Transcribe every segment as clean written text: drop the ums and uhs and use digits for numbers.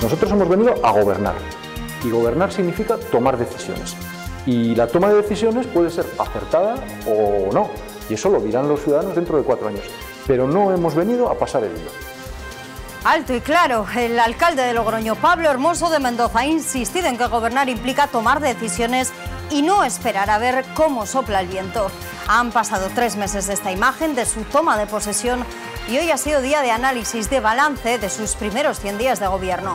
Nosotros hemos venido a gobernar, y gobernar significa tomar decisiones. Y la toma de decisiones puede ser acertada o no, y eso lo dirán los ciudadanos dentro de 4 años. Pero no hemos venido a pasar el hilo. Alto y claro, el alcalde de Logroño, Pablo Hermoso de Mendoza, ha insistido en que gobernar implica tomar decisiones y no esperar a ver cómo sopla el viento. Han pasado 3 meses de esta imagen, de su toma de posesión, y hoy ha sido día de análisis, de balance de sus primeros 100 días de gobierno.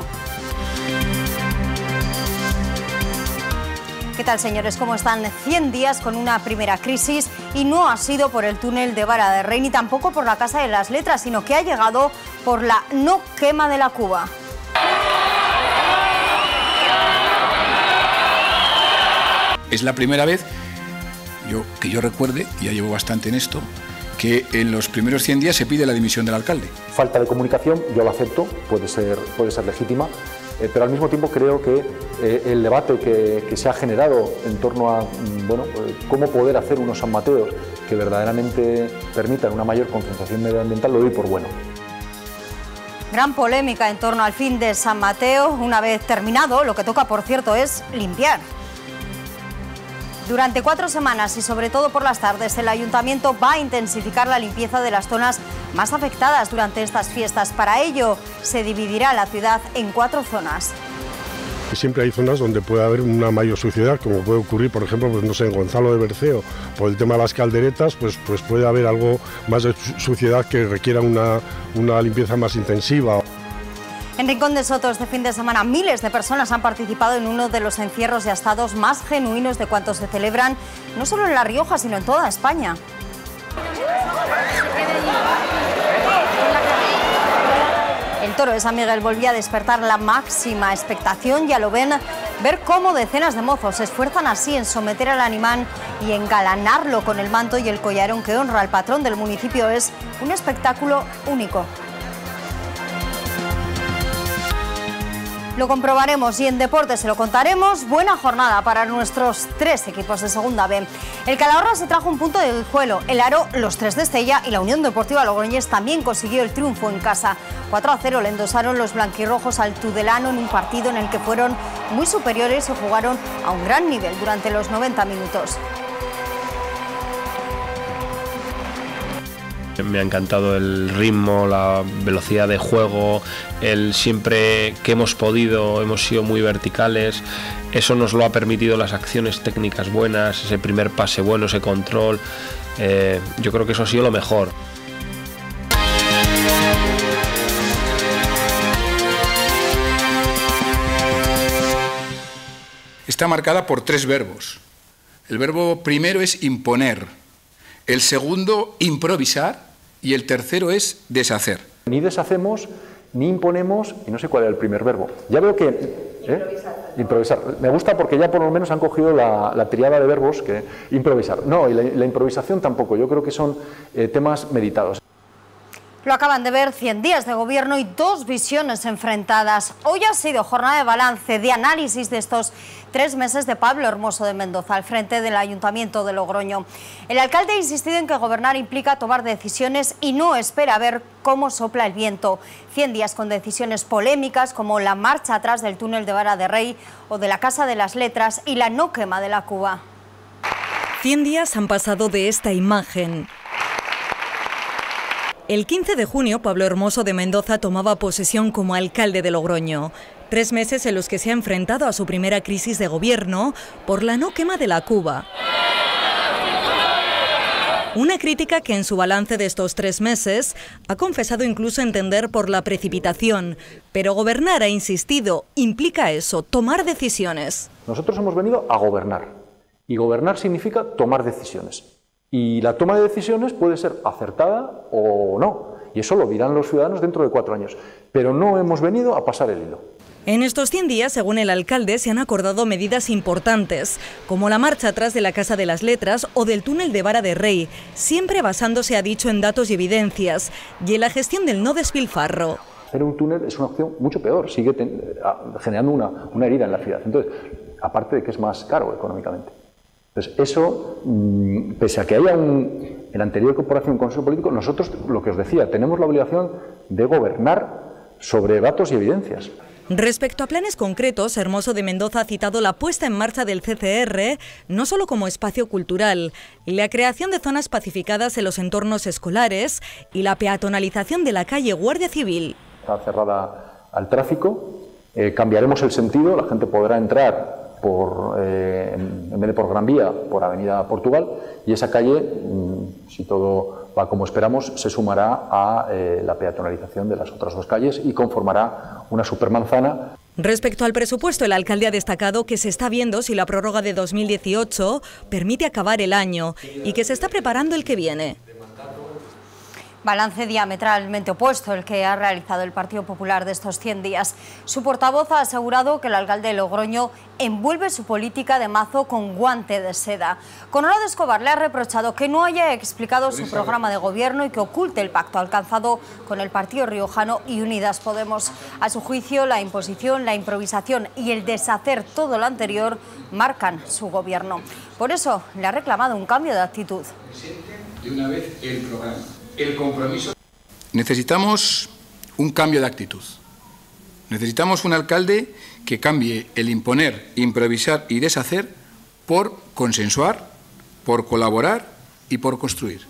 ¿Qué tal, señores? ¿Cómo están? 100 días con una primera crisis, y no ha sido por el túnel de Vara de Rey ni tampoco por la Casa de las Letras, sino que ha llegado por la no quema de la Cuba. Es la primera vez que yo recuerde, ya llevo bastante en esto, que en los primeros 100 días se pide la dimisión del alcalde. Falta de comunicación, yo lo acepto, puede ser legítima, pero al mismo tiempo creo que el debate que se ha generado en torno a cómo poder hacer unos San Mateos que verdaderamente permitan una mayor concienciación medioambiental lo doy por bueno. Gran polémica en torno al fin de San Mateo. Una vez terminado, lo que toca, por cierto, es limpiar. Durante 4 semanas y sobre todo por las tardes, el ayuntamiento va a intensificar la limpieza de las zonas más afectadas durante estas fiestas. Para ello, se dividirá la ciudad en 4 zonas. Siempre hay zonas donde puede haber una mayor suciedad, como puede ocurrir, por ejemplo, pues no sé, en Gonzalo de Berceo, por el tema de las calderetas, pues puede haber algo más de suciedad que requiera una limpieza más intensiva. En Rincón de Soto, este fin de semana, miles de personas han participado en uno de los encierros y asados más genuinos de cuantos se celebran, no solo en La Rioja, sino en toda España. El toro de San Miguel volvía a despertar la máxima expectación. Ya lo ven, ver cómo decenas de mozos se esfuerzan así en someter al animal y engalanarlo con el manto y el collarón que honra al patrón del municipio es un espectáculo único. Lo comprobaremos y en deportes se lo contaremos. Buena jornada para nuestros 3 equipos de Segunda B. El Calahorra se trajo un punto del Guijuelo, el Aro los 3 de Estella, y la Unión Deportiva Logroñés también consiguió el triunfo en casa. 4-0 le endosaron los blanquirrojos al Tudelano en un partido en el que fueron muy superiores y jugaron a un gran nivel durante los 90 minutos. Me ha encantado el ritmo, la velocidad de juego, el siempre que hemos podido hemos sido muy verticales. Eso nos lo ha permitido las acciones técnicas buenas, ese primer pase bueno, ese control. Yo creo que eso ha sido lo mejor. Está marcada por 3 verbos. El verbo primero es imponer, el segundo improvisar y el tercero es deshacer. Ni deshacemos, ni imponemos, y no sé cuál era el primer verbo. Ya veo que... Improvisar. Me gusta porque ya por lo menos han cogido la triada de verbos que improvisar. No, y la improvisación tampoco. Yo creo que son temas meditados. Lo acaban de ver, 100 días de gobierno y 2 visiones enfrentadas. Hoy ha sido jornada de balance, de análisis de estos 3 meses de Pablo Hermoso de Mendoza al frente del Ayuntamiento de Logroño. El alcalde ha insistido en que gobernar implica tomar decisiones y no espera a ver cómo sopla el viento. 100 días con decisiones polémicas como la marcha atrás del túnel de Vara de Rey o de la Casa de las Letras y la no quema de la Cuba. 100 días han pasado de esta imagen. El 15 de junio, Pablo Hermoso de Mendoza tomaba posesión como alcalde de Logroño. 3 meses en los que se ha enfrentado a su primera crisis de gobierno por la no quema de la Cuba. Una crítica que en su balance de estos 3 meses ha confesado incluso entender por la precipitación. Pero gobernar, ha insistido, implica eso, tomar decisiones. Nosotros hemos venido a gobernar, y gobernar significa tomar decisiones. Y la toma de decisiones puede ser acertada o no, y eso lo dirán los ciudadanos dentro de 4 años. Pero no hemos venido a pasar el hilo. En estos 100 días, según el alcalde, se han acordado medidas importantes, como la marcha atrás de la Casa de las Letras o del túnel de Vara de Rey, siempre basándose, ha dicho, en datos y evidencias, y en la gestión del no despilfarro. Hacer un túnel es una opción mucho peor, sigue generando una herida en la ciudad. Entonces, aparte de que es más caro económicamente. Entonces, eso, pese a que haya en la anterior corporación un consejo político, nosotros, lo que os decía, tenemos la obligación de gobernar sobre datos y evidencias. Respecto a planes concretos, Hermoso de Mendoza ha citado la puesta en marcha del CCR, no solo como espacio cultural, la creación de zonas pacificadas en los entornos escolares y la peatonalización de la calle Guardia Civil. Está cerrada al tráfico, cambiaremos el sentido, la gente podrá entrar en vez de por Gran Vía, por Avenida Portugal, y esa calle, si todo va como esperamos, se sumará a la peatonalización de las otras dos calles y conformará una supermanzana. Respecto al presupuesto, el alcalde ha destacado que se está viendo si la prórroga de 2018 permite acabar el año y que se está preparando el que viene. Balance diametralmente opuesto el que ha realizado el Partido Popular de estos 100 días. Su portavoz ha asegurado que el alcalde de Logroño envuelve su política de mazo con guante de seda. Conrado Escobar le ha reprochado que no haya explicado su programa de gobierno y que oculte el pacto alcanzado con el partido riojano y Unidas Podemos. A su juicio, la imposición, la improvisación y el deshacer todo lo anterior marcan su gobierno. Por eso le ha reclamado un cambio de actitud. De una vez el programa. El compromiso. Necesitamos un cambio de actitud. Necesitamos un alcalde que cambie el imponer, improvisar y deshacer por consensuar, por colaborar y por construir.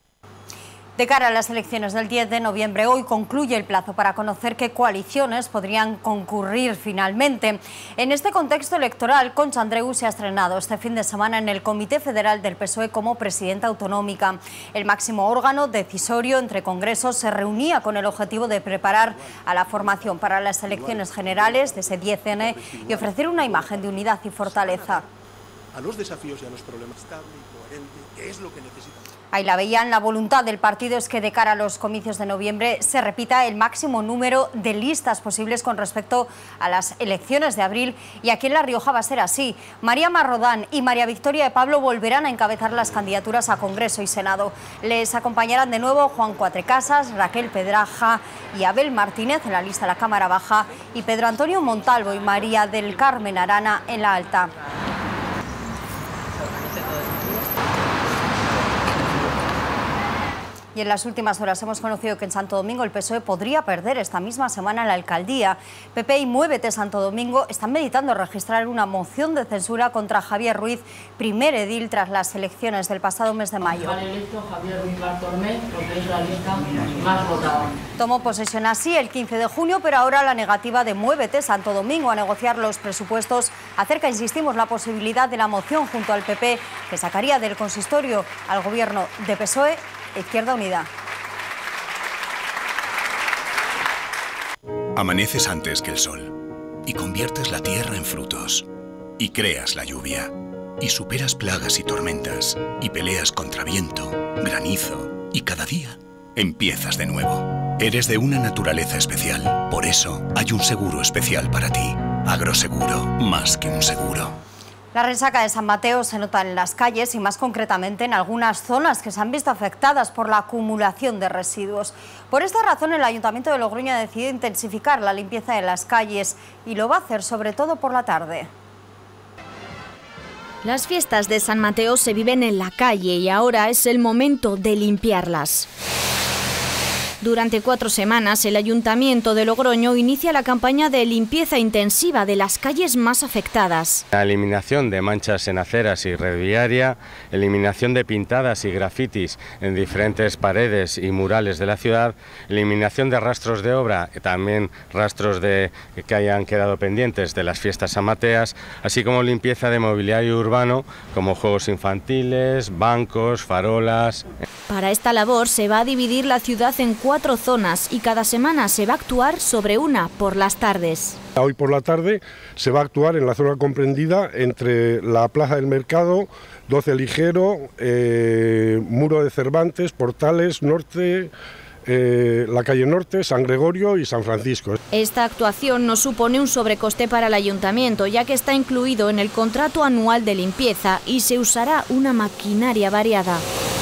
De cara a las elecciones del 10 de noviembre, hoy concluye el plazo para conocer qué coaliciones podrían concurrir finalmente. En este contexto electoral, Concha Andreu se ha estrenado este fin de semana en el Comité Federal del PSOE como presidenta autonómica. El máximo órgano decisorio entre congresos se reunía con el objetivo de preparar a la formación para las elecciones generales de ese 10N y ofrecer una imagen de unidad y fortaleza. A los desafíos y a los problemas estable y coherente, que es lo que necesitamos. Ahí la veían, la voluntad del partido es que de cara a los comicios de noviembre se repita el máximo número de listas posibles con respecto a las elecciones de abril, y aquí en La Rioja va a ser así. María Marrodán y María Victoria de Pablo volverán a encabezar las candidaturas a Congreso y Senado. Les acompañarán de nuevo Juan Cuatrecasas, Raquel Pedraja y Abel Martínez en la lista de la Cámara Baja y Pedro Antonio Montalvo y María del Carmen Arana en la alta. Y en las últimas horas hemos conocido que en Santo Domingo el PSOE podría perder esta misma semana la alcaldía. PP y Muévete Santo Domingo están meditando registrar una moción de censura contra Javier Ruiz, primer edil tras las elecciones del pasado mes de mayo. Javier Ruiz Bartormé, porque es la lista más votada. Tomó posesión así el 15 de junio, pero ahora la negativa de Muévete Santo Domingo a negociar los presupuestos acerca, insistimos, la posibilidad de la moción junto al PP que sacaría del consistorio al gobierno de PSOE Izquierda Unida. Amaneces antes que el sol y conviertes la tierra en frutos y creas la lluvia y superas plagas y tormentas y peleas contra viento, granizo y cada día empiezas de nuevo. Eres de una naturaleza especial, por eso hay un seguro especial para ti. Agroseguro, más que un seguro. La resaca de San Mateo se nota en las calles y más concretamente en algunas zonas que se han visto afectadas por la acumulación de residuos. Por esta razón el Ayuntamiento de Logroño ha decidido intensificar la limpieza de las calles y lo va a hacer sobre todo por la tarde. Las fiestas de San Mateo se viven en la calle y ahora es el momento de limpiarlas. Durante 4 semanas, el Ayuntamiento de Logroño inicia la campaña de limpieza intensiva de las calles más afectadas. La eliminación de manchas en aceras y red viaria, eliminación de pintadas y grafitis en diferentes paredes y murales de la ciudad, eliminación de rastros de obra, también rastros que hayan quedado pendientes de las fiestas sanmateas, así como limpieza de mobiliario urbano como juegos infantiles, bancos, farolas. Para esta labor se va a dividir la ciudad en 4 zonas y cada semana se va a actuar sobre una por las tardes. Hoy por la tarde se va a actuar en la zona comprendida entre la Plaza del Mercado, 12 Ligero, Muro de Cervantes, Portales, Norte, la calle Norte, San Gregorio y San Francisco. Esta actuación no supone un sobrecoste para el ayuntamiento, ya que está incluido en el contrato anual de limpieza y se usará una maquinaria variada.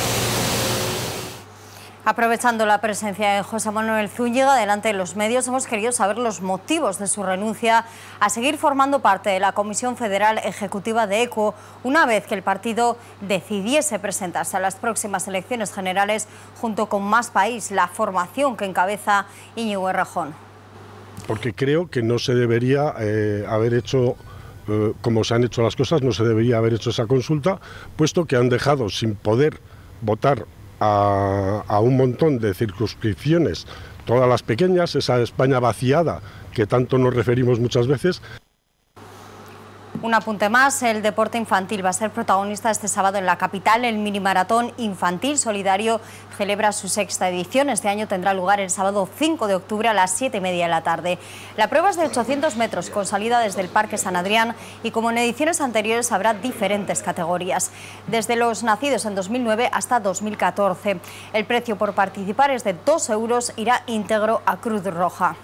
Aprovechando la presencia de José Manuel Zúñiga delante de los medios, hemos querido saber los motivos de su renuncia a seguir formando parte de la Comisión Federal Ejecutiva de ECO, una vez que el partido decidiese presentarse a las próximas elecciones generales junto con Más País, la formación que encabeza Íñigo Errejón. porque creo que no se debería haber hecho, como se han hecho las cosas, no se debería haber hecho esa consulta, puesto que han dejado sin poder votar a un montón de circunscripciones, todas las pequeñas, esa España vaciada que tanto nos referimos muchas veces. Un apunte más, el deporte infantil va a ser protagonista este sábado en la capital. El mini maratón infantil solidario celebra su 6ª edición. Este año tendrá lugar el sábado 5 de octubre a las 7:30 de la tarde. La prueba es de 800 metros con salida desde el Parque San Adrián y como en ediciones anteriores habrá diferentes categorías, desde los nacidos en 2009 hasta 2014. El precio por participar es de 2 euros, irá íntegro a Cruz Roja.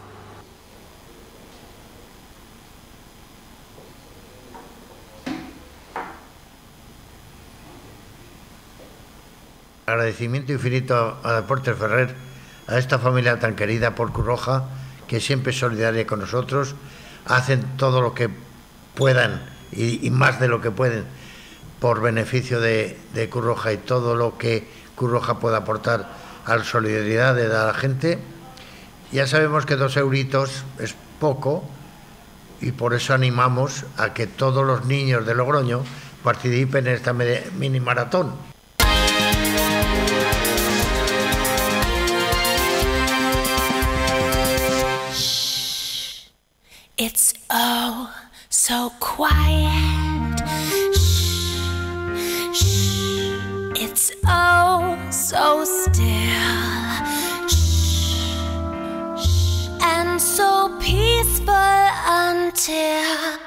Agradecimiento infinito a Deportes Ferrer, a esta familia tan querida por Cruz Roja, que siempre es solidaria con nosotros, hacen todo lo que puedan y más de lo que pueden por beneficio de Cruz Roja y todo lo que Cruz Roja pueda aportar a la solidaridad de la gente. Ya sabemos que 2 euritos es poco y por eso animamos a que todos los niños de Logroño participen en esta mini maratón. It's oh so quiet. Shh, shh. It's oh so still. Shh, shh. And so peaceful until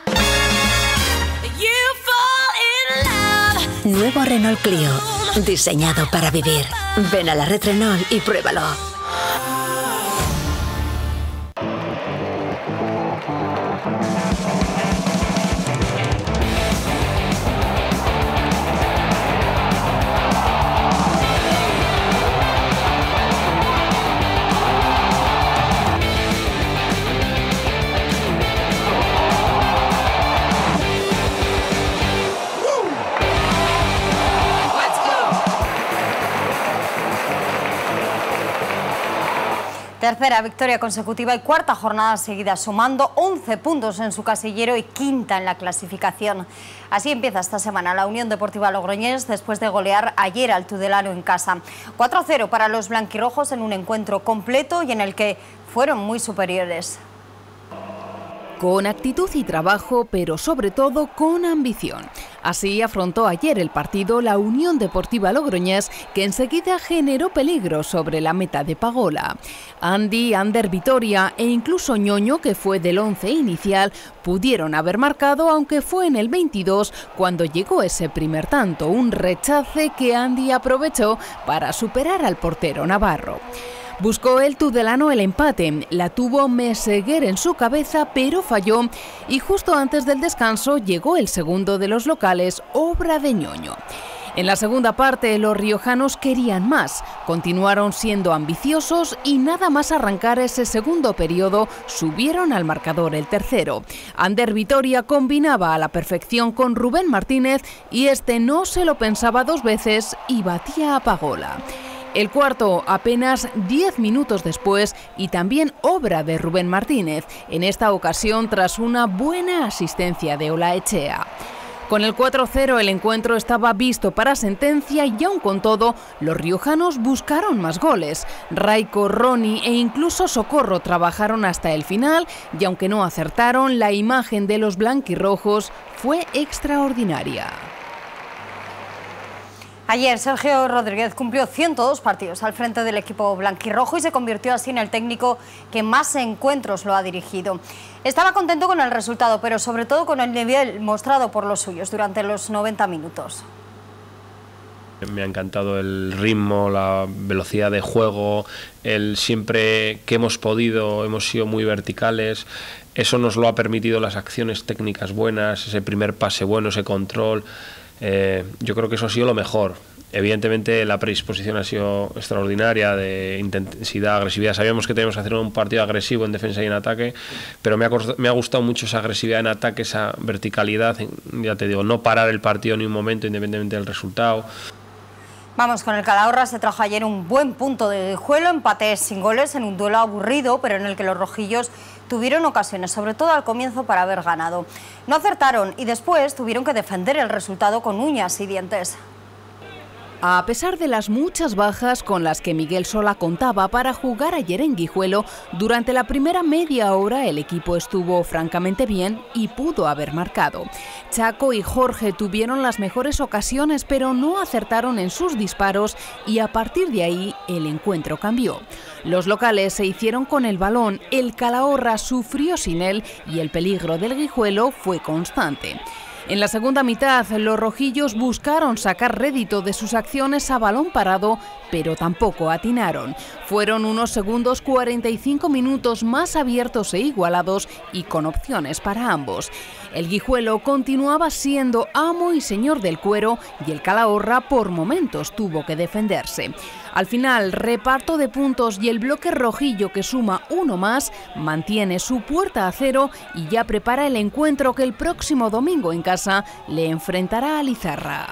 you fall in love. Nuevo Renault Clio, diseñado para vivir. Ven a la Red Renault y pruébalo. Tercera victoria consecutiva y 4ª jornada seguida, sumando 11 puntos en su casillero y 5ª en la clasificación. Así empieza esta semana la Unión Deportiva Logroñés después de golear ayer al Tudelano en casa. 4-0 para los blanquirrojos en un encuentro completo y en el que fueron muy superiores. Con actitud y trabajo, pero sobre todo con ambición. Así afrontó ayer el partido la Unión Deportiva Logroñés, que enseguida generó peligro sobre la meta de Pagola. Andy, Ander Vitoria e incluso Ñoño, que fue del 11 inicial, pudieron haber marcado, aunque fue en el 22 cuando llegó ese primer tanto, un rechace que Andy aprovechó para superar al portero navarro. Buscó el Tudelano el empate, la tuvo Meseguer en su cabeza pero falló y justo antes del descanso llegó el segundo de los locales, obra de Ñoño. En la segunda parte los riojanos querían más, continuaron siendo ambiciosos y nada más arrancar ese segundo periodo subieron al marcador el tercero. Ander Vitoria combinaba a la perfección con Rubén Martínez y este no se lo pensaba 2 veces y batía a Pagola. El cuarto apenas 10 minutos después y también obra de Rubén Martínez, en esta ocasión tras una buena asistencia de Olaechea. Con el 4-0 el encuentro estaba visto para sentencia y aun con todo los riojanos buscaron más goles. Raico, Ronnie e incluso Socorro trabajaron hasta el final y aunque no acertaron, la imagen de los blanquirrojos fue extraordinaria. Ayer Sergio Rodríguez cumplió 102 partidos al frente del equipo blanquirrojo y se convirtió así en el técnico que más encuentros lo ha dirigido. Estaba contento con el resultado, pero sobre todo con el nivel mostrado por los suyos durante los 90 minutos. Me ha encantado el ritmo, la velocidad de juego, el siempre que hemos podido, hemos sido muy verticales. Eso nos lo ha permitido las acciones técnicas buenas, ese primer pase bueno, ese control. Yo creo que eso ha sido lo mejor. Evidentemente la predisposición ha sido extraordinaria, de intensidad, agresividad. Sabíamos que teníamos que hacer un partido agresivo en defensa y en ataque, pero me ha gustado mucho esa agresividad en ataque, esa verticalidad, ya te digo, no parar el partido ni un momento independientemente del resultado. Vamos con el Calahorra. Se trajo ayer un buen punto de Guijuelo, empate sin goles en un duelo aburrido, pero en el que los rojillos tuvieron ocasiones, sobre todo al comienzo, para haber ganado. No acertaron y después tuvieron que defender el resultado con uñas y dientes. A pesar de las muchas bajas con las que Miguel Sola contaba para jugar ayer en Guijuelo, durante la primera media hora el equipo estuvo francamente bien y pudo haber marcado. Chaco y Jorge tuvieron las mejores ocasiones, pero no acertaron en sus disparos y a partir de ahí el encuentro cambió. Los locales se hicieron con el balón, el Calahorra sufrió sin él y el peligro del Guijuelo fue constante. En la segunda mitad, los rojillos buscaron sacar rédito de sus acciones a balón parado, pero tampoco atinaron. Fueron unos segundos 45 minutos más abiertos e igualados y con opciones para ambos. El Guijuelo continuaba siendo amo y señor del cuero y el Calahorra por momentos tuvo que defenderse. Al final, reparto de puntos y el bloque rojillo, que suma uno más, mantiene su puerta a cero y ya prepara el encuentro que el próximo domingo en casa le enfrentará a Lizarra.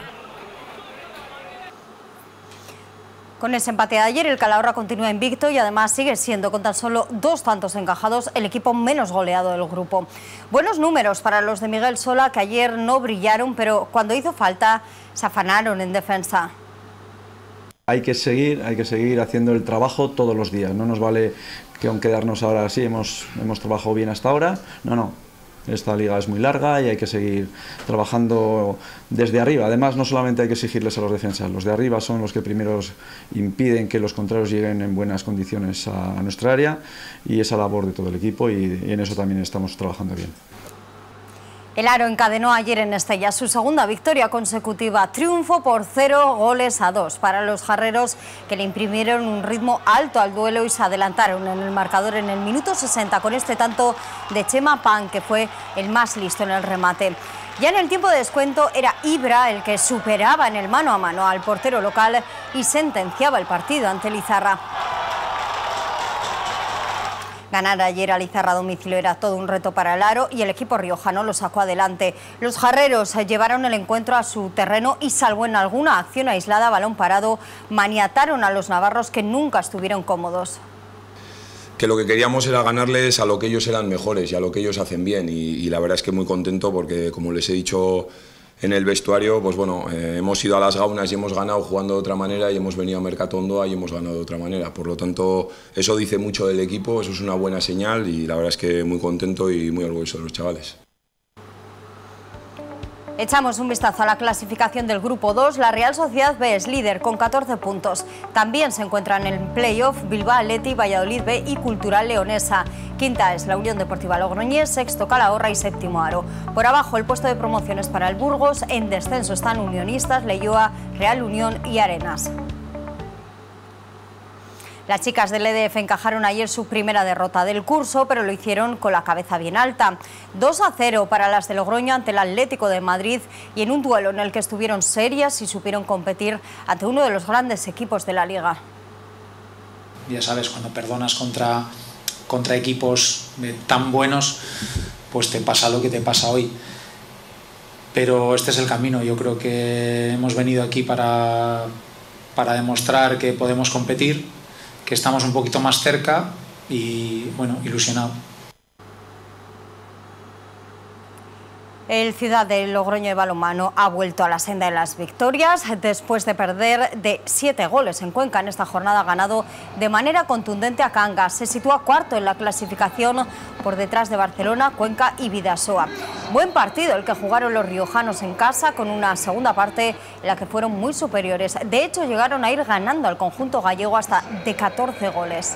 Con ese empate de ayer, el Calahorra continúa invicto y además sigue siendo, con tan solo 2 tantos encajados, el equipo menos goleado del grupo. Buenos números para los de Miguel Sola, que ayer no brillaron, pero cuando hizo falta se afanaron en defensa. Hay que seguir haciendo el trabajo todos los días. No nos vale que aún quedarnos ahora así, hemos trabajado bien hasta ahora. No. Esta liga es muy larga y hay que seguir trabajando desde arriba. Además, no solamente hay que exigirles a los defensas, los de arriba son los que primero impiden que los contrarios lleguen en buenas condiciones a nuestra área, y esa labor de todo el equipo, y en eso también estamos trabajando bien. El Aro encadenó ayer en Estella su segunda victoria consecutiva, triunfo por 0-2 para los jarreros, que le imprimieron un ritmo alto al duelo y se adelantaron en el marcador en el minuto 60 con este tanto de Chema Pan, que fue el más listo en el remate. Ya en el tiempo de descuento era Ibra el que superaba en el mano a mano al portero local y sentenciaba el partido ante Lizarra. Ganar ayer a Lizarra a domicilio era todo un reto para el Aro y el equipo riojano lo sacó adelante. Los jarreros llevaron el encuentro a su terreno y, salvo en alguna acción aislada a balón parado, maniataron a los navarros, que nunca estuvieron cómodos. Que lo que queríamos era ganarles a lo que ellos eran mejores y a lo que ellos hacen bien, y la verdad es que muy contento porque, como les he dicho en el vestuario, pues bueno, hemos ido a las gaunas y hemos ganado jugando de otra manera, y hemos venido a Mercatondoa y hemos ganado de otra manera. Por lo tanto, eso dice mucho del equipo, eso es una buena señal, y la verdad es que muy contento y muy orgulloso de los chavales. Echamos un vistazo a la clasificación del Grupo 2. La Real Sociedad B es líder con 14 puntos. También se encuentran en el playoff Bilbao Athletic, Valladolid B y Cultural Leonesa. Quinta es la Unión Deportiva Logroñés, sexto Calahorra y séptimo Aro. Por abajo, el puesto de promociones para el Burgos. En descenso están Unionistas, Leioa, Real Unión y Arenas. Las chicas del EDF encajaron ayer su primera derrota del curso, pero lo hicieron con la cabeza bien alta. 2-0 para las de Logroño ante el Atlético de Madrid, y en un duelo en el que estuvieron serias y supieron competir ante uno de los grandes equipos de la liga. Ya sabes, cuando perdonas contra equipos tan buenos, pues te pasa lo que te pasa hoy. Pero este es el camino. Yo creo que hemos venido aquí para demostrar que podemos competir, que estamos un poquito más cerca y, bueno, ilusionado. El Ciudad de Logroño de balonmano ha vuelto a la senda de las victorias. Después de perder de 7 goles en Cuenca en esta jornada, ha ganado de manera contundente a Cangas. Se sitúa cuarto en la clasificación, por detrás de Barcelona, Cuenca y Bidasoa. Buen partido el que jugaron los riojanos en casa, con una segunda parte en la que fueron muy superiores. De hecho, llegaron a ir ganando al conjunto gallego hasta de 14 goles.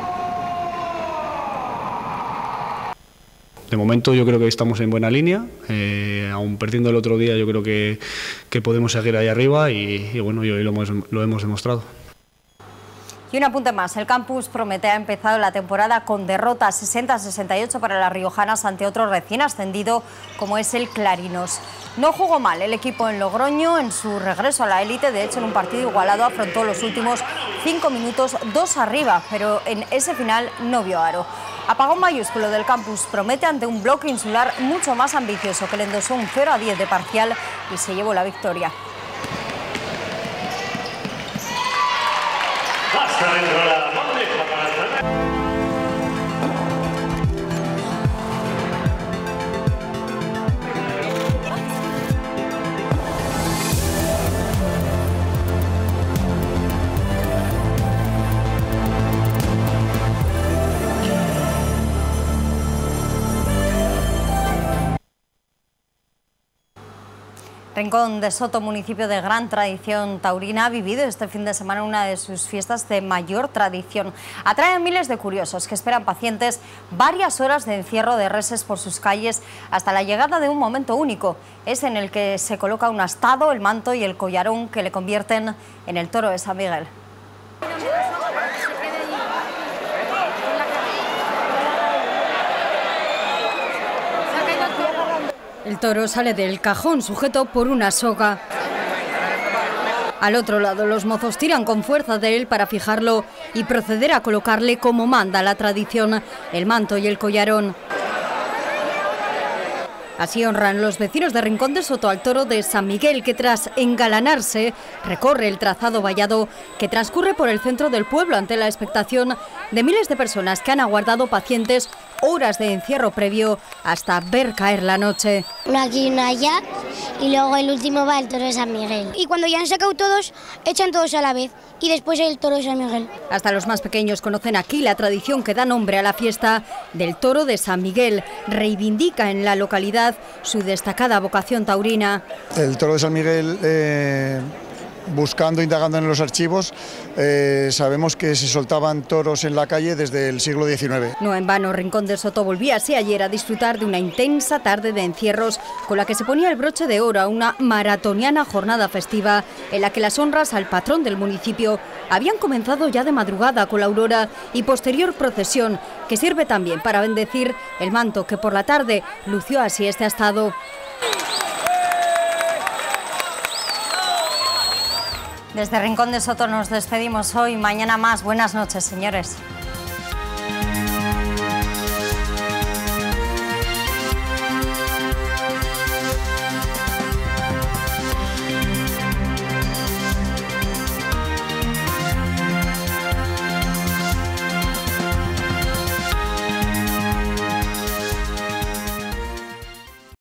De momento yo creo que estamos en buena línea, aún perdiendo el otro día yo creo que podemos seguir ahí arriba, y bueno, y hoy lo hemos demostrado. Y un apunte más, el Campus Promete ha empezado la temporada con derrota 60-68 para las riojanas ante otro recién ascendido como es el Clarinos. No jugó mal el equipo en Logroño en su regreso a la élite. De hecho, en un partido igualado afrontó los últimos 5 minutos 2 arriba, pero en ese final no vio aro. Apagón mayúsculo del Campus Promete ante un bloque insular mucho más ambicioso, que le endosó un 0-10 de parcial y se llevó la victoria. Rincón de Soto, municipio de gran tradición taurina, ha vivido este fin de semana una de sus fiestas de mayor tradición. Atrae a miles de curiosos que esperan pacientes varias horas de encierro de reses por sus calles hasta la llegada de un momento único. Es en el que se coloca un astado, el manto y el collarón que le convierten en el toro de San Miguel. El toro sale del cajón sujeto por una soga. Al otro lado, los mozos tiran con fuerza de él para fijarlo y proceder a colocarle como manda la tradición, el manto y el collarón. Así honran los vecinos de Rincón de Soto al toro de San Miguel, que tras engalanarse recorre el trazado vallado que transcurre por el centro del pueblo ante la expectación de miles de personas que han aguardado pacientes horas de encierro previo hasta ver caer la noche. Uno aquí y uno allá, y luego el último va el toro de San Miguel. Y cuando ya han sacado todos, echan todos a la vez y después el toro de San Miguel. Hasta los más pequeños conocen aquí la tradición que da nombre a la fiesta del toro de San Miguel. Reivindica en la localidad su destacada vocación taurina. El toro de San Miguel, indagando en los archivos, sabemos que se soltaban toros en la calle desde el siglo XIX. No en vano, Rincón de Soto volvía así ayer a disfrutar de una intensa tarde de encierros con la que se ponía el broche de oro a una maratoniana jornada festiva en la que las honras al patrón del municipio habían comenzado ya de madrugada con la aurora y posterior procesión que sirve también para bendecir el manto que por la tarde lució así este astado. Desde Rincón de Soto nos despedimos hoy. Mañana más. Buenas noches, señores.